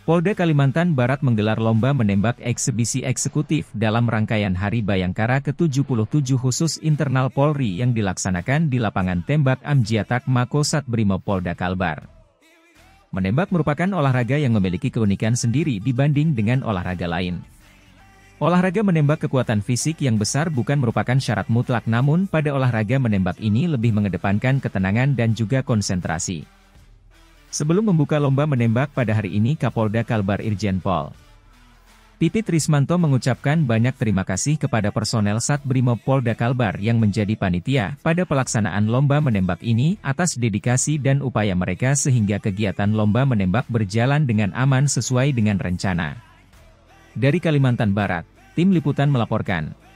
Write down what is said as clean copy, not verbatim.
Polda Kalimantan Barat menggelar lomba menembak eksebisi eksekutif dalam rangkaian Hari Bayangkara ke-77 khusus internal Polri yang dilaksanakan di lapangan tembak Amjiatak Mako Satbrimob Polda Kalbar. Menembak merupakan olahraga yang memiliki keunikan sendiri dibanding dengan olahraga lain. Olahraga menembak kekuatan fisik yang besar bukan merupakan syarat mutlak, namun pada olahraga menembak ini lebih mengedepankan ketenangan dan juga konsentrasi. Sebelum membuka lomba menembak pada hari ini, Kapolda Kalbar Irjen Pol Pipit Rismanto mengucapkan banyak terima kasih kepada personel Satbrimob Polda Kalbar yang menjadi panitia pada pelaksanaan lomba menembak ini atas dedikasi dan upaya mereka sehingga kegiatan lomba menembak berjalan dengan aman sesuai dengan rencana. Dari Kalimantan Barat, Tim Liputan melaporkan.